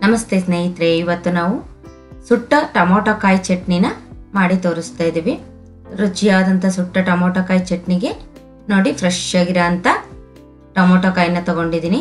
ನಮಸ್ತೆ ಸ್ನೇಹಿತರೆ, ಇವತ್ತು ನಾವು ಸುಟ್ಟ ಟೊಮೊಟೊ ಕಾಯಿ ಚಟ್ನಿನ ಮಾಡಿ ತೋರಿಸ್ತಾ ಇದ್ದೀವಿ. ರುಚಿಯಾದಂಥ ಸುಟ್ಟ ಟೊಮೊಟೊ ಕಾಯಿ ಚಟ್ನಿಗೆ ನೋಡಿ ಫ್ರೆಶ್ ಆಗಿರೋ ಅಂಥ ಟೊಮೊಟೊ ಕಾಯಿನ ತಗೊಂಡಿದ್ದೀನಿ.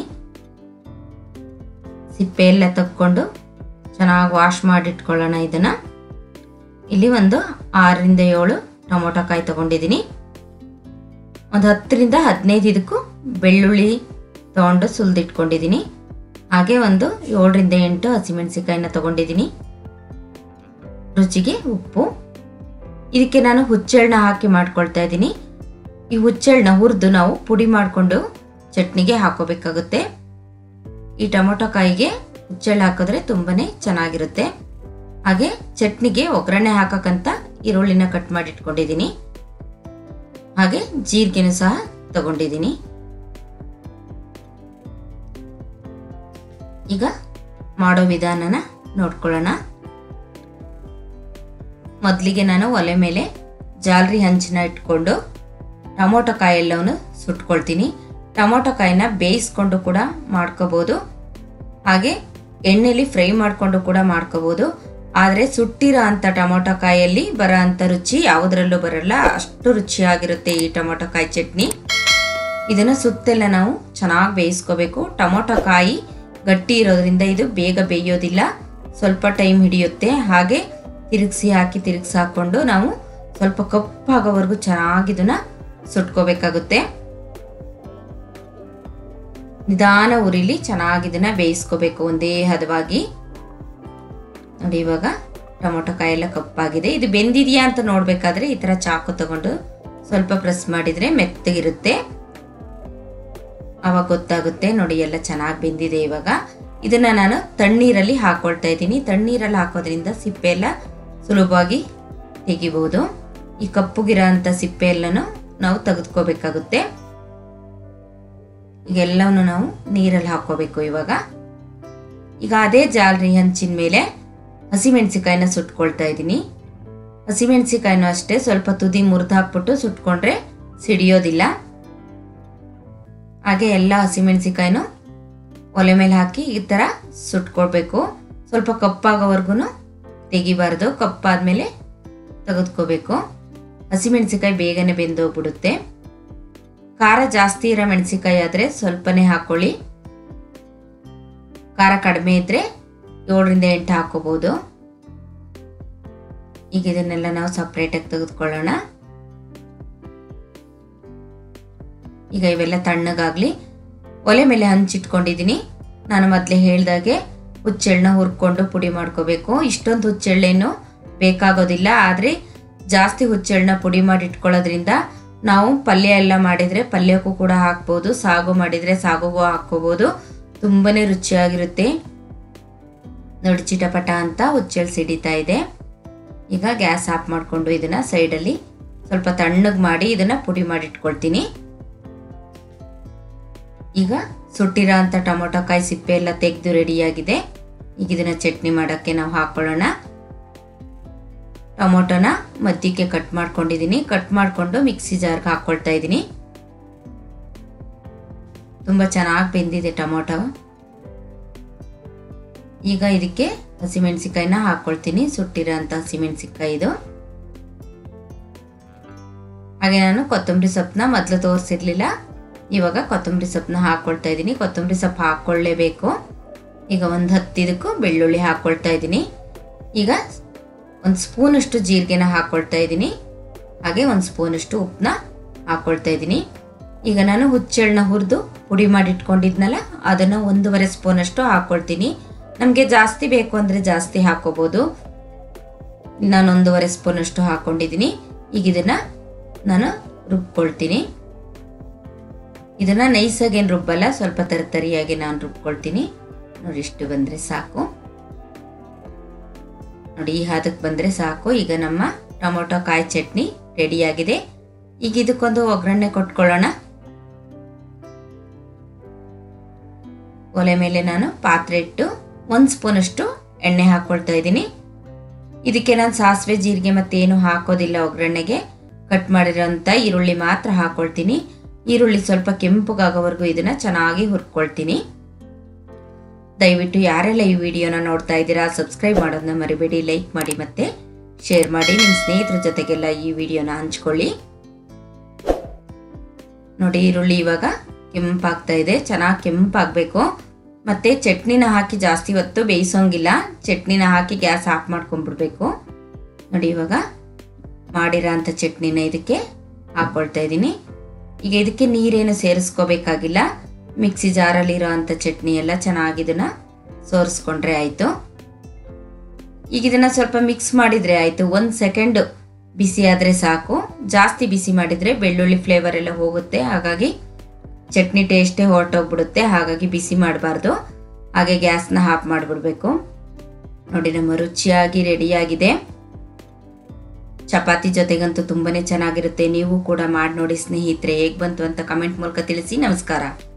ಸಿಪ್ಪೆ ಎಲ್ಲ ತೆಗೆದುಕೊಂಡು ಚೆನ್ನಾಗಿ ವಾಶ್ ಮಾಡಿಟ್ಕೊಳ್ಳೋಣ. ಇದನ್ನು ಇಲ್ಲಿ ಒಂದು 6 ರಿಂದ 7 ಟೊಮೊಟೊ ಕಾಯಿ ತಗೊಂಡಿದ್ದೀನಿ. ಒಂದು 10 ರಿಂದ 15 ಇದಕ್ಕೂ ಬೆಳ್ಳುಳ್ಳಿ ತಗೊಂಡು ಸುಲಿದಿಟ್ಕೊಂಡಿದ್ದೀನಿ. ಹಾಗೆ ಒಂದು 7 ರಿಂದ 8 ಹಸಿಮೆಣಸಿಕಾಯಿನ ತಗೊಂಡಿದ್ದೀನಿ. ರುಚಿಗೆ ಉಪ್ಪು. ಇದಕ್ಕೆ ನಾನು ಹುಚ್ಚೆಳ್ಳನ್ನ ಹಾಕಿ ಮಾಡ್ಕೊಳ್ತಾ ಇದ್ದೀನಿ. ಈ ಹುಚ್ಚೆಳ್ಳನ್ನ ಹುರಿದು ನಾವು ಪುಡಿ ಮಾಡಿಕೊಂಡು ಚಟ್ನಿಗೆ ಹಾಕೋಬೇಕಾಗುತ್ತೆ. ಈ ಟೊಮೊಟೊ ಕಾಯಿಗೆ ಹುಚ್ಚೆಳ್ಳು ಹಾಕಿದ್ರೆ ತುಂಬಾನೇ ಚೆನ್ನಾಗಿರುತ್ತೆ. ಹಾಗೆ ಚಟ್ನಿಗೆ ಒಗ್ಗರಣೆ ಹಾಕಕ್ಕಂತ ಈರುಳ್ಳಿನ ಕಟ್ ಮಾಡಿ ಇಟ್ಕೊಂಡಿದ್ದೀನಿ. ಹಾಗೆ ಜೀರಿಗೆನೂ ಸಹ ತಗೊಂಡಿದ್ದೀನಿ. ಈಗ ಮಾಡೋ ವಿಧಾನನ ನೋಡ್ಕೊಳ್ಳೋಣ. ಮೊದಲಿಗೆ ನಾನು ಒಲೆ ಮೇಲೆ ಜಾಲರಿ ಹಂಚನ್ನ ಇಟ್ಕೊಂಡು ಟೊಮೊಟೊ ಕಾಯಿ ಎಲ್ಲವನ್ನು ಸುಟ್ಕೊಳ್ತೀನಿ. ಟೊಮೊಟೊ ಕಾಯಿನ ಬೇಯಿಸ್ಕೊಂಡು ಕೂಡ ಮಾಡ್ಕೋಬಹುದು, ಹಾಗೆ ಎಣ್ಣೆಲಿ ಫ್ರೈ ಮಾಡಿಕೊಂಡು ಕೂಡ ಮಾಡ್ಕೋಬಹುದು. ಆದರೆ ಸುಟ್ಟಿರೋ ಅಂಥ ಟೊಮೊಟೊ ಕಾಯಲ್ಲಿ ಬರೋ ಅಂಥ ರುಚಿ ಯಾವುದರಲ್ಲೂ ಬರಲ್ಲ. ಅಷ್ಟು ರುಚಿಯಾಗಿರುತ್ತೆ ಈ ಟೊಮೊಟೊ ಕಾಯಿ ಚಟ್ನಿ. ಇದನ್ನು ಸುತ್ತೆಲ್ಲ ನಾವು ಚೆನ್ನಾಗಿ ಬೇಯಿಸ್ಕೋಬೇಕು. ಟೊಮೊಟೊ ಕಾಯಿ ಗಟ್ಟಿ ಇರೋದ್ರಿಂದ ಇದು ಬೇಗ ಬೇಯೋದಿಲ್ಲ, ಸ್ವಲ್ಪ ಟೈಮ್ ಹಿಡಿಯುತ್ತೆ. ಹಾಗೆ ತಿರುಗಿಸಿ ಹಾಕೊಂಡು ನಾವು ಸ್ವಲ್ಪ ಕಪ್ಪಾಗೋವರೆಗೂ ಚೆನ್ನಾಗಿ ಇದನ್ನ ಸುಟ್ಕೋಬೇಕಾಗುತ್ತೆ. ನಿಧಾನ ಉರಿಲಿ ಚೆನ್ನಾಗಿ ಇದನ್ನ ಬೇಯಿಸ್ಕೋಬೇಕು ಒಂದೇ ಹದವಾಗಿ. ನೋಡಿ, ಇವಾಗ ಟೊಮೊಟೊ ಕಾಯಿ ಎಲ್ಲ ಕಪ್ಪಾಗಿದೆ. ಇದು ಬೆಂದಿದೆಯಾ ಅಂತ ನೋಡ್ಬೇಕಾದ್ರೆ ಈ ತರ ಚಾಕು ತಗೊಂಡು ಸ್ವಲ್ಪ ಪ್ರೆಸ್ ಮಾಡಿದ್ರೆ ಮೆತ್ತಗಿರುತ್ತೆ, ಅವಾಗ ಗೊತ್ತಾಗುತ್ತೆ. ನೋಡಿ, ಎಲ್ಲ ಚೆನ್ನಾಗಿ ಬೆಂದಿದೆ. ಇವಾಗ ಇದನ್ನ ನಾನು ತಣ್ಣೀರಲ್ಲಿ ಹಾಕೊಳ್ತಾ ಇದ್ದೀನಿ. ತಣ್ಣೀರಲ್ಲಿ ಹಾಕೋದ್ರಿಂದ ಸಿಪ್ಪೆ ಎಲ್ಲ ಸುಲಭವಾಗಿ ತೆಗಿಬಹುದು. ಈ ಕಪ್ಪುಗಿರೋ ಅಂತ ಸಿಪ್ಪೆ ಎಲ್ಲನೂ ನಾವು ತೆಗೆದುಕೋಬೇಕಾಗುತ್ತೆ. ಈಗೆಲ್ಲವನ್ನು ನಾವು ನೀರಲ್ಲಿ ಹಾಕೋಬೇಕು. ಈಗ ಅದೇ ಜಾಲರಿ ಹಂಚಿನ ಮೇಲೆ ಹಸಿಮೆಣಸಿಕಾಯಿನ ಸುಟ್ಕೊಳ್ತಾ ಇದ್ದೀನಿ. ಹಸಿಮೆಣಸಿಕಾಯಿನೂ ಅಷ್ಟೇ ಸ್ವಲ್ಪ ತುದಿ ಮುರಿದು ಹಾಕ್ಬಿಟ್ಟು ಸುಟ್ಕೊಂಡ್ರೆ ಸಿಡಿಯೋದಿಲ್ಲ. ಹಾಗೆ ಎಲ್ಲ ಹಸಿಮೆಣಸಿಕಾಯಿನೂ ಒಲೆ ಮೇಲೆ ಹಾಕಿ ಈ ತರ ಸುಟ್ಕೊಳ್ಬೇಕು. ಸ್ವಲ್ಪ ಕಪ್ಪಾಗೋವರೆಗೂ ತೆಗಿಬಾರ್ದು, ಕಪ್ಪಾದ್ಮೇಲೆ ತೆಗೆದುಕೋಬೇಕು. ಹಸಿಮೆಣಸಿಕಾಯಿ ಬೇಗನೆ ಬೆಂದೋಗ್ಬಿಡುತ್ತೆ. ಖಾರ ಜಾಸ್ತಿ ಇರೋ ಮೆಣಸಿಕಾಯಿ ಆದ್ರೆ ಸ್ವಲ್ಪನೇ ಹಾಕೊಳ್ಳಿ. ಖಾರ ಕಡಿಮೆ ಇದ್ರೆ 7 ರಿಂದ 8 ಹಾಕೋಬಹುದು. ಈಗ ಇದನ್ನೆಲ್ಲ ನಾವು ಸಪ್ರೇಟಾಗಿ ತೆಗೆದುಕೊಳ್ಳೋಣ. ಈಗ ಇವೆಲ್ಲ ತಣ್ಣಗಾಗ್ಲಿ. ಒಲೆ ಮೇಲೆ ಹಂಚಿಟ್ಕೊಂಡಿದ್ದೀನಿ. ನಾನು ಮೊದಲೇ ಹೇಳ್ದಾಗೆ ಹುಚ್ಚೆಳ್ಳನ್ನ ಹುರ್ಕೊಂಡು ಪುಡಿ ಮಾಡ್ಕೋಬೇಕು. ಇಷ್ಟೊಂದು ಹುಚ್ಚೆಳ್ಳೇನು ಬೇಕಾಗೋದಿಲ್ಲ, ಆದರೆ ಜಾಸ್ತಿ ಹುಚ್ಚೆಳ್ಳನ್ನ ಪುಡಿ ಮಾಡಿ ಇಟ್ಕೊಳ್ಳೋದ್ರಿಂದ ನಾವು ಪಲ್ಯ ಎಲ್ಲ ಮಾಡಿದರೆ ಪಲ್ಯಕ್ಕೂ ಕೂಡ ಹಾಕ್ಬೋದು, ಸಾಗು ಮಾಡಿದರೆ ಸಾಗುಗೂ ಹಾಕ್ಕೋಬೋದು. ತುಂಬಾನೇ ರುಚಿಯಾಗಿರುತ್ತೆ. ನೋಡಿ, ಚಿಟಪಟ ಅಂತ ಹುಚ್ಚೆಳ್ಳು ಸಿಡಿತಾ ಇದೆ. ಈಗ ಗ್ಯಾಸ್ ಆಫ್ ಮಾಡಿಕೊಂಡು ಇದನ್ನ ಸೈಡಲ್ಲಿ ಸ್ವಲ್ಪ ತಣ್ಣಗೆ ಮಾಡಿ ಇದನ್ನ ಪುಡಿ ಮಾಡಿ ಇಟ್ಕೊಳ್ತೀನಿ. ಈಗ ಸುಟ್ಟಿರೋ ಅಂತ ಟೊಮೊಟೊ ಕಾಯಿ ಸಿಪ್ಪೆ ಎಲ್ಲ ತೆಗೆದು ರೆಡಿಯಾಗಿದೆ. ಈಗ ಇದನ್ನ ಚಟ್ನಿ ಮಾಡೋಕ್ಕೆ ನಾವು ಹಾಕೊಳ್ಳೋಣ. ಟೊಮೊಟೊನ ಮಧ್ಯಕ್ಕೆ ಕಟ್ ಮಾಡ್ಕೊಂಡಿದ್ದೀನಿ. ಕಟ್ ಮಾಡಿಕೊಂಡು ಮಿಕ್ಸಿ ಜಾರ್ಗೆ ಹಾಕೊಳ್ತಾ ಇದ್ದೀನಿ. ತುಂಬಾ ಚೆನ್ನಾಗಿ ಬೆಂದಿದೆ ಟೊಮೊಟೊ. ಈಗ ಇದಕ್ಕೆ ಹಸಿಮೆಣಸಿಕಾಯಿನ ಹಾಕೊಳ್ತೀನಿ. ಸುಟ್ಟಿರೋ ಅಂತ ಹಸಿಮೆಣಸಿಕಾಯಿ ಇದು. ಹಾಗೆ ನಾನು ಕೊತ್ತಂಬರಿ ಸೊಪ್ಪನ್ನ ಮೊದಲು ತೋರಿಸಿರ್ಲಿಲ್ಲ, ಇವಾಗ ಕೊತ್ತಂಬರಿ ಸೊಪ್ಪನ್ನ ಹಾಕೊಳ್ತಾ ಇದ್ದೀನಿ. ಕೊತ್ತಂಬರಿ ಸೊಪ್ಪು ಹಾಕೊಳ್ಳೇಬೇಕು. ಈಗ ಒಂದು 10 ಇದಕ್ಕೂ ಬೆಳ್ಳುಳ್ಳಿ ಹಾಕೊಳ್ತಾ ಇದ್ದೀನಿ. ಈಗ 1 ಸ್ಪೂನಷ್ಟು ಜೀರಿಗೆನ ಹಾಕೊಳ್ತಾ ಇದ್ದೀನಿ. ಹಾಗೆ 1 ಸ್ಪೂನಷ್ಟು ಉಪ್ಪನ್ನ ಹಾಕೊಳ್ತಾ ಇದ್ದೀನಿ. ಈಗ ನಾನು ಹುಚ್ಚೆಳ್ಳನ್ನ ಹುರಿದು ಪುಡಿ ಮಾಡಿ ಇಟ್ಕೊಂಡಿದ್ನಲ್ಲ, ಅದನ್ನು 1.5 ಸ್ಪೂನಷ್ಟು ಹಾಕೊಳ್ತೀನಿ. ನಮಗೆ ಜಾಸ್ತಿ ಬೇಕು ಅಂದರೆ ಜಾಸ್ತಿ ಹಾಕೋಬಹುದು. ನಾನು 1.5 ಸ್ಪೂನಷ್ಟು ಹಾಕೊಂಡಿದ್ದೀನಿ. ಈಗ ಇದನ್ನ ನಾನು ರುಬ್ಕೊಳ್ತೀನಿ. ಇದನ್ನ ನೈಸಾಗಿ ಏನು ರುಬ್ಬಲ್ಲ, ಸ್ವಲ್ಪ ತರಿಯಾಗಿ ನಾನು ರುಬ್ಕೊಳ್ತೀನಿ. ನೋಡಿ, ಇಷ್ಟು ಬಂದರೆ ಸಾಕು. ನೋಡಿ, ಈ ಹದಕ್ಕೆ ಬಂದರೆ ಸಾಕು. ಈಗ ನಮ್ಮ ಟೊಮೊಟೊ ಕಾಯಿ ಚಟ್ನಿ ರೆಡಿಯಾಗಿದೆ. ಈಗ ಇದಕ್ಕೊಂದು ಒಗ್ಗರಣೆ ಕೊಟ್ಕೊಳ್ಳೋಣ. ಒಲೆ ಮೇಲೆ ನಾನು ಪಾತ್ರೆ ಇಟ್ಟು 1 ಸ್ಪೂನಷ್ಟು ಎಣ್ಣೆ ಹಾಕೊಳ್ತಾ ಇದ್ದೀನಿ. ಇದಕ್ಕೆ ನಾನು ಸಾಸಿವೆ ಜೀರಿಗೆ ಮತ್ತೇನು ಹಾಕೋದಿಲ್ಲ. ಒಗ್ಗರಣೆಗೆ ಕಟ್ ಮಾಡಿರೋಂಥ ಈರುಳ್ಳಿ ಮಾತ್ರ ಹಾಕೊಳ್ತೀನಿ. ಈರುಳ್ಳಿ ಸ್ವಲ್ಪ ಕೆಂಪಗಾಗೋವರೆಗೂ ಇದನ್ನ ಚೆನ್ನಾಗಿ ಹುರ್ಕೊಳ್ತೀನಿ. ದಯವಿಟ್ಟು ಯಾರೆಲ್ಲ ಈ ವಿಡಿಯೋನ ನೋಡ್ತಾ ಇದ್ದೀರಾ ಸಬ್ಸ್ಕ್ರೈಬ್ ಮಾಡೋದನ್ನ ಮರಿಬೇಡಿ, ಲೈಕ್ ಮಾಡಿ ಮತ್ತು ಶೇರ್ ಮಾಡಿ. ನಿಮ್ಮ ಸ್ನೇಹಿತರ ಜೊತೆಗೆಲ್ಲ ಈ ವಿಡಿಯೋನ ಹಂಚ್ಕೊಳ್ಳಿ. ನೋಡಿ, ಈರುಳ್ಳಿ ಇವಾಗ ಕೆಂಪಾಗ್ತಾ ಇದೆ. ಚೆನ್ನಾಗಿ ಕೆಂಪಾಗಬೇಕು. ಮತ್ತು ಚಟ್ನಿನ ಹಾಕಿ ಜಾಸ್ತಿ ಹೊತ್ತು ಬೇಯಿಸೋಂಗಿಲ್ಲ. ಚಟ್ನಿನ ಹಾಕಿ ಗ್ಯಾಸ್ ಆಫ್ ಮಾಡ್ಕೊಂಡ್ಬಿಡ್ಬೇಕು. ನೋಡಿ, ಇವಾಗ ಮಾಡಿರೋ ಅಂಥ ಚಟ್ನಿನ ಇದಕ್ಕೆ ಹಾಕ್ಕೊಳ್ತಾ ಇದ್ದೀನಿ. ಈಗ ಇದಕ್ಕೆ ನೀರೇನು ಸೇರಿಸ್ಕೋಬೇಕಾಗಿಲ್ಲ. ಮಿಕ್ಸಿ ಜಾರಲ್ಲಿರೋ ಅಂಥ ಚಟ್ನಿ ಎಲ್ಲ ಚೆನ್ನಾಗಿ ಇದನ್ನು ಸೋರಿಸ್ಕೊಂಡ್ರೆ ಆಯಿತು. ಈಗ ಇದನ್ನು ಸ್ವಲ್ಪ ಮಿಕ್ಸ್ ಮಾಡಿದರೆ ಆಯಿತು. 1 ಸೆಕೆಂಡ್ ಬಿಸಿ ಆದರೆ ಸಾಕು. ಜಾಸ್ತಿ ಬಿಸಿ ಮಾಡಿದರೆ ಬೆಳ್ಳುಳ್ಳಿ ಫ್ಲೇವರ್ ಎಲ್ಲ ಹೋಗುತ್ತೆ, ಹಾಗಾಗಿ ಚಟ್ನಿ ಟೇಸ್ಟೇ ಹೊರಟೋಗ್ಬಿಡುತ್ತೆ. ಹಾಗಾಗಿ ಬಿಸಿ ಮಾಡಬಾರ್ದು. ಹಾಗೆ ಗ್ಯಾಸ್ನ ಆಫ್ ಮಾಡಿಬಿಡ್ಬೇಕು. ನೋಡಿ, ನಮ್ಮ ರುಚಿಯಾಗಿ ರೆಡಿಯಾಗಿದೆ. ಚಪಾತಿ ಜೊತೆಗಂತೂ ತುಂಬಾ ಚೆನ್ನಾಗಿರುತ್ತೆ. ನೀವು ಕೂಡ ಮಾಡಿ ನೋಡಿ ಸ್ನೇಹಿತರೆ. ಹೇಗೆ ಬಂತು ಅಂತ ಕಮೆಂಟ್ ಮೂಲಕ ತಿಳಿಸಿ. ನಮಸ್ಕಾರ.